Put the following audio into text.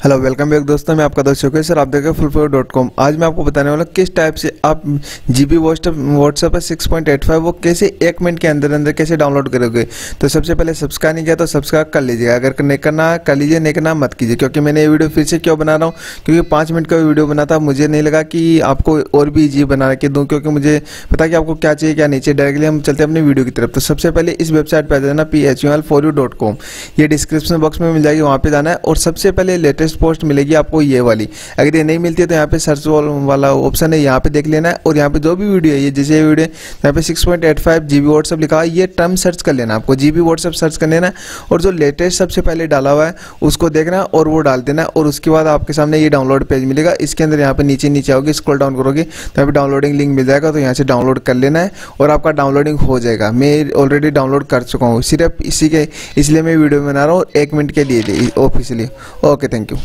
Hello welcome back दोस्तों, मैं आपका दोस्त योगेश सर, आप देख रहे हैं fullflow.com। आज मैं आपको बताने वाला किस टाइप से आप जीबी व्हाट्सएप पर 6.85 वो कैसे 1 मिनट के अंदर अंदर कैसे डाउनलोड करोगे। तो सबसे पहले सब्सक्राइब नहीं किया तो सब्सक्राइब कर लीजिएगा, अगर नहीं करना कर लीजिए, नहीं करना मत कीजिए। क्योंकि मैंने ये वीडियो फिर से क्यों बना रहा हूँ, क्योंकि 5 मिनट का वीडियो बना था, मुझे नहीं लगा कि आपको और भी ईजी बना के दूँ, क्योंकि मुझे पता कि आपको क्या चाहिए क्या नहीं चाहिए। डायरेक्टली हम चलते हैं अपनी वीडियो की तरफ। तो सबसे पहले इस वेबसाइट पर आ जाना phul4u.com, ये डिस्क्रिप्शन बॉक्स में मिल जाएगी, वहाँ पे जाना है और सबसे पहले लेटेस्ट पोस्ट मिलेगी आपको ये वाली। अगर ये नहीं मिलती है तो यहाँ पे सर्च वाला ऑप्शन है, यहाँ पे देख लेना है और यहाँ पे जो भी वीडियो है, ये जैसे वीडियो यहाँ पे 6.85 जीबी व्हाट्सएप लिखा है, ये टर्म सर्च कर लेना, आपको जीबी व्हाट्सएप सर्च कर लेना और जो लेटेस्ट सबसे पहले डाला हुआ है उसको देखना और वो डाल देना। और उसके बाद आपके सामने ये डाउनलोड पेज मिलेगा, इसके अंदर यहाँ पे नीचे आओगे, स्क्रॉल डाउन करोगे तो यहाँ पे डाउनलोडिंग लिंक मिल जाएगा, तो यहाँ से डाउनलोड कर लेना है और आपका डाउनलोडिंग हो जाएगा। मैं ऑलरेडी डाउनलोड कर चुका हूँ, सिर्फ इसी के इसलिए मैं वीडियो बना रहा हूँ 1 मिनट के लिए ऑफिशियली। Okay, thank you.